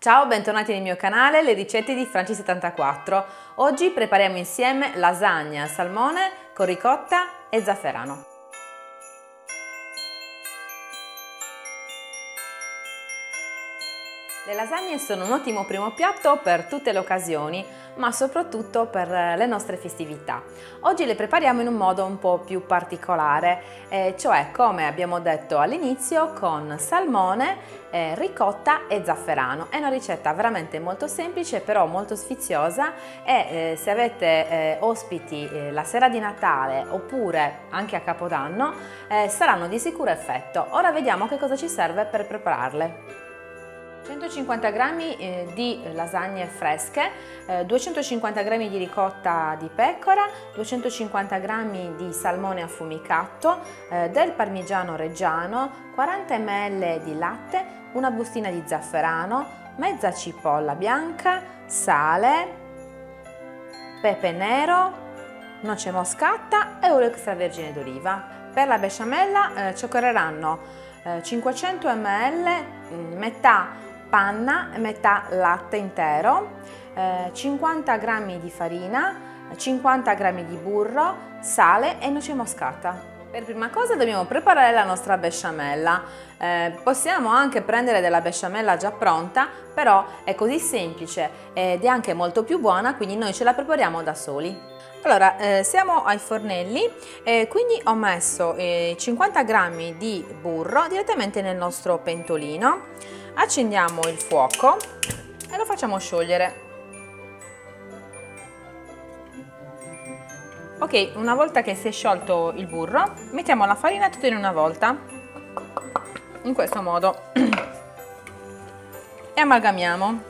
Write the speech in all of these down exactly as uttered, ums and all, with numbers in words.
Ciao, bentornati nel mio canale Le ricette di Franci settantaquattro. Oggi prepariamo insieme lasagna al salmone con ricotta e zafferano. Le lasagne sono un ottimo primo piatto per tutte le occasioni, ma soprattutto per le nostre festività. Oggi le prepariamo in un modo un po' più particolare, eh, cioè come abbiamo detto all'inizio con salmone, eh, ricotta e zafferano. È una ricetta veramente molto semplice, però molto sfiziosa e eh, se avete eh, ospiti eh, la sera di Natale oppure anche a Capodanno eh, saranno di sicuro effetto. Ora vediamo che cosa ci serve per prepararle. centocinquanta grammi eh, di lasagne fresche, eh, duecentocinquanta grammi di ricotta di pecora, duecentocinquanta grammi di salmone affumicato, eh, del parmigiano reggiano, quaranta millilitri di latte, una bustina di zafferano, mezza cipolla bianca, sale, pepe nero, noce moscata e olio extravergine d'oliva. Per la besciamella eh, ci occorreranno eh, cinquecento millilitri, metà panna e metà latte intero, eh, cinquanta grammi di farina, cinquanta grammi di burro, sale e noce moscata. Per prima cosa dobbiamo preparare la nostra besciamella. Eh, possiamo anche prendere della besciamella già pronta, però è così semplice ed è anche molto più buona, quindi noi ce la prepariamo da soli. Allora, eh, siamo ai fornelli, eh, quindi ho messo eh, cinquanta grammi di burro direttamente nel nostro pentolino. Accendiamo il fuoco e lo facciamo sciogliere. Ok, una volta che si è sciolto il burro, mettiamo la farina tutta in una volta, in questo modo, e amalgamiamo.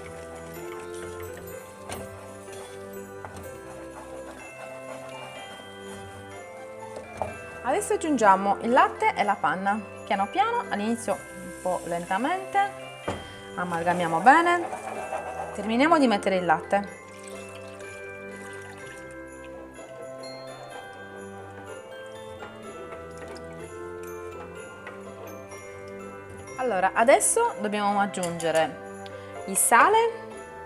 Adesso aggiungiamo il latte e la panna, piano piano, all'inizio un po' lentamente, amalgamiamo bene, terminiamo di mettere il latte. Allora, adesso dobbiamo aggiungere il sale,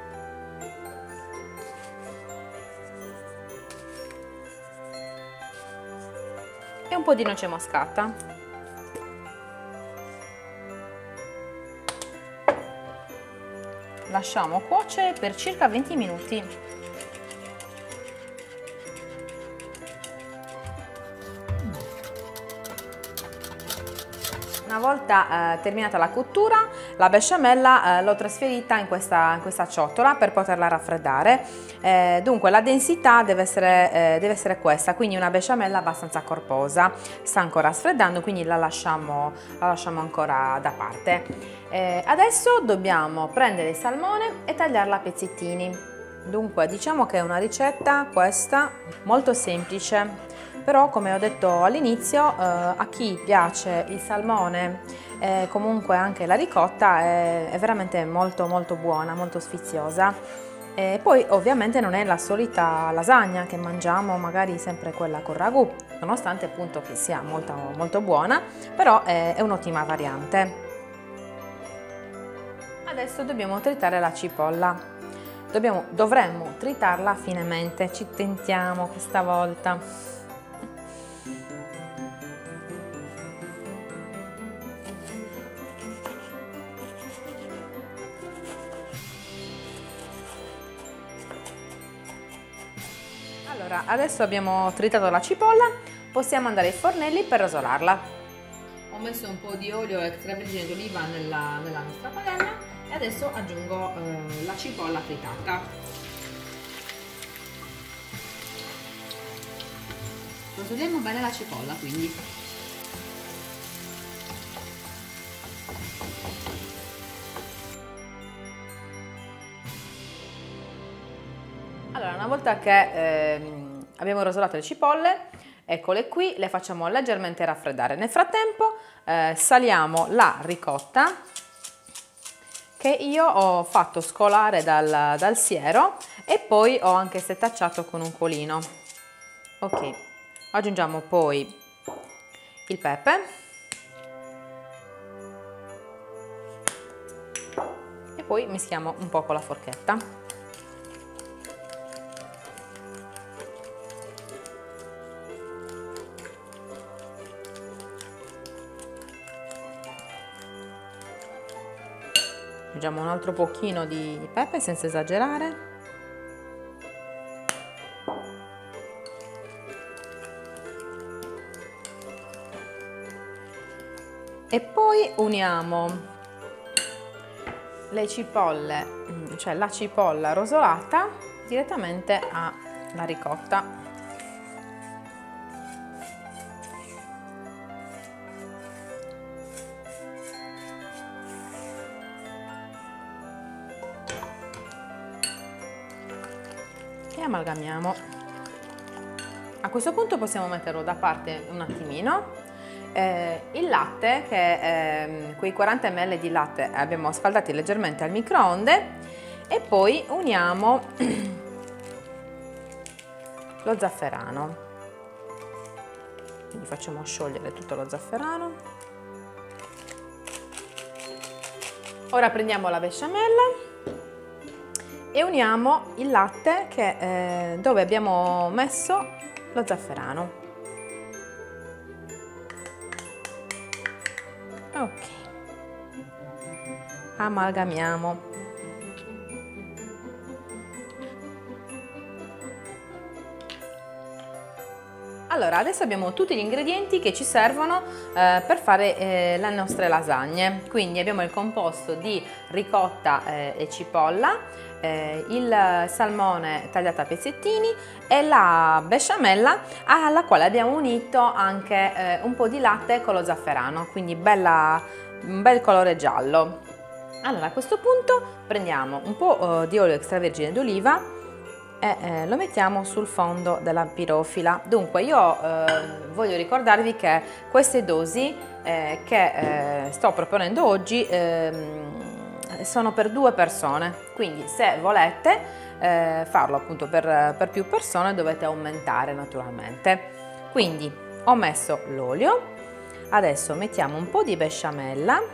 e un po' di noce moscata. Lasciamo cuocere per circa venti minuti. Una volta eh, terminata la cottura, la besciamella eh, l'ho trasferita in questa, in questa ciotola per poterla raffreddare. Eh, dunque la densità deve essere, eh, deve essere questa, quindi una besciamella abbastanza corposa. Sta ancora raffreddando, quindi la lasciamo, la lasciamo ancora da parte. Eh, adesso dobbiamo prendere il salmone e tagliarla a pezzettini. Dunque diciamo che è una ricetta questa molto semplice. Però, come ho detto all'inizio, eh, a chi piace il salmone e comunque anche la ricotta è, è veramente molto molto buona, molto sfiziosa. E poi ovviamente non è la solita lasagna che mangiamo, magari sempre quella con ragù, nonostante appunto che sia molto, molto buona, però è, è un'ottima variante. Adesso dobbiamo tritare la cipolla. Dobbiamo, dovremmo tritarla finemente, ci tentiamo questa volta. Allora, adesso abbiamo tritato la cipolla, possiamo andare ai fornelli per rosolarla. Ho messo un po' di olio extravergine d'oliva nella, nella nostra padella e adesso aggiungo eh, la cipolla tritata. Rosoliamo bene la cipolla, quindi. Allora, una volta che ehm, abbiamo rosolato le cipolle, eccole qui, le facciamo leggermente raffreddare. Nel frattempo eh, saliamo la ricotta che io ho fatto scolare dal, dal siero e poi ho anche setacciato con un colino. Ok, aggiungiamo poi il pepe poi mischiamo un po' con la forchetta. Aggiungiamo un altro pochino di pepe senza esagerare. E poi uniamo le cipolle, cioè la cipolla rosolata direttamente alla ricotta. E amalgamiamo. A questo punto possiamo metterlo da parte un attimino. Eh, il latte, che eh, quei quaranta millilitri di latte abbiamo scaldati leggermente al microonde, e poi uniamo lo zafferano. Quindi facciamo sciogliere tutto lo zafferano. Ora prendiamo la besciamella e uniamo il latte che, eh, dove abbiamo messo lo zafferano. Ok, amalgamiamo. Allora, adesso abbiamo tutti gli ingredienti che ci servono eh, per fare eh, le nostre lasagne. Quindi abbiamo il composto di ricotta eh, e cipolla, eh, il salmone tagliato a pezzettini e la besciamella alla quale abbiamo unito anche eh, un po' di latte con lo zafferano, quindi bella, un bel colore giallo. Allora, a questo punto prendiamo un po' eh, di olio extravergine d'oliva e eh, lo mettiamo sul fondo della pirofila. Dunque io eh, voglio ricordarvi che queste dosi eh, che eh, sto proponendo oggi eh, sono per due persone, quindi se volete eh, farlo appunto per, per più persone dovete aumentare naturalmente. Quindi ho messo l'olio, adesso mettiamo un po' di besciamella.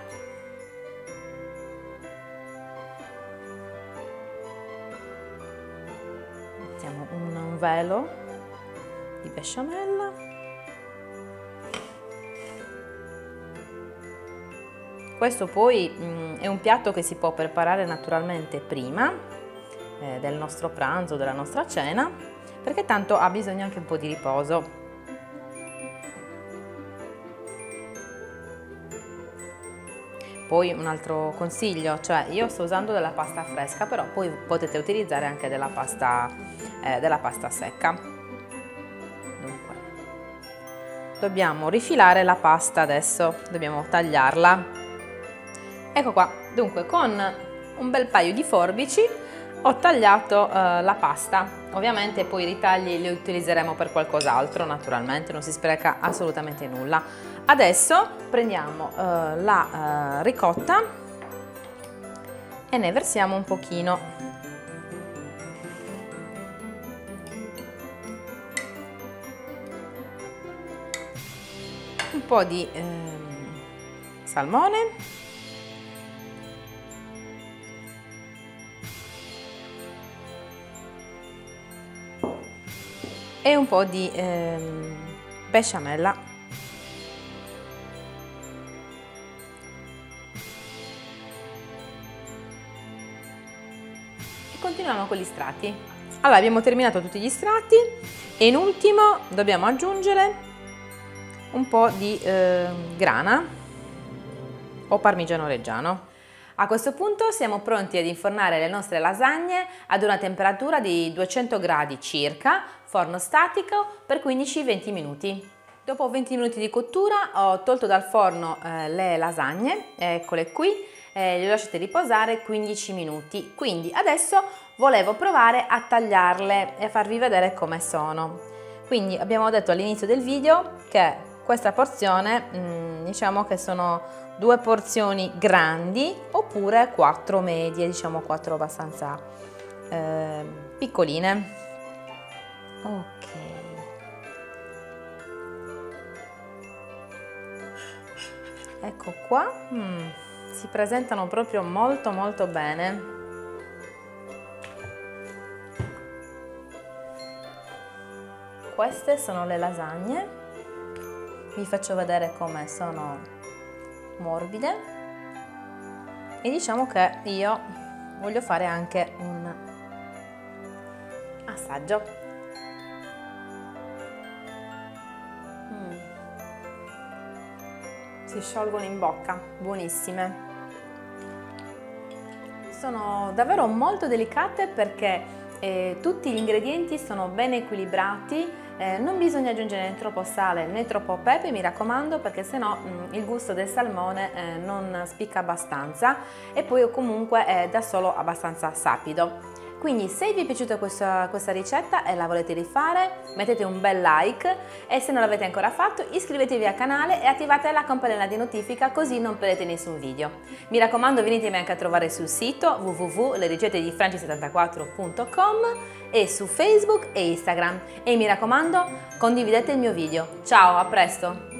Un velo di besciamella, questo poi mh, è un piatto che si può preparare naturalmente prima eh, del nostro pranzo, della nostra cena, perché tanto ha bisogno anche un po' di riposo. Poi un altro consiglio, cioè io sto usando della pasta fresca, però poi potete utilizzare anche della pasta, eh, della pasta secca. Dunque, dobbiamo rifilare la pasta adesso, dobbiamo tagliarla. Ecco qua, dunque con un bel paio di forbici ho tagliato eh, la pasta. Ovviamente poi i ritagli li utilizzeremo per qualcos'altro, naturalmente non si spreca assolutamente nulla. Adesso prendiamo eh, la eh, ricotta e ne versiamo un pochino. Un po' di eh, salmone. E un po' di eh, besciamella. Continuiamo con gli strati. Allora, abbiamo terminato tutti gli strati e in ultimo dobbiamo aggiungere un po' di eh, grana o parmigiano reggiano. A questo punto siamo pronti ad infornare le nostre lasagne ad una temperatura di duecento gradi circa, forno statico per quindici venti minuti. Dopo venti minuti di cottura ho tolto dal forno eh, le lasagne, eccole qui, eh, le ho lasciate riposare quindici minuti, quindi adesso volevo provare a tagliarle e a farvi vedere come sono. Quindi abbiamo detto all'inizio del video che questa porzione, mh, diciamo che sono due porzioni grandi oppure quattro medie, diciamo quattro abbastanza eh, piccoline. Ok. Ecco qua, mm, si presentano proprio molto molto bene. Queste sono le lasagne, vi faccio vedere come sono morbide e diciamo che io voglio fare anche un assaggio. Mm. Si sciolgono in bocca, buonissime. Sono davvero molto delicate perché eh, tutti gli ingredienti sono ben equilibrati, eh, non bisogna aggiungere né troppo sale né troppo pepe, mi raccomando, perché sennò mh, il gusto del salmone eh, non spicca abbastanza e poi comunque è da solo abbastanza sapido. Quindi se vi è piaciuta questa, questa ricetta e la volete rifare, mettete un bel like e se non l'avete ancora fatto iscrivetevi al canale e attivate la campanella di notifica così non perdete nessun video. Mi raccomando, venitemi anche a trovare sul sito w w w punto le ricette di franci settantaquattro punto com e su Facebook e Instagram. E mi raccomando, condividete il mio video. Ciao, a presto!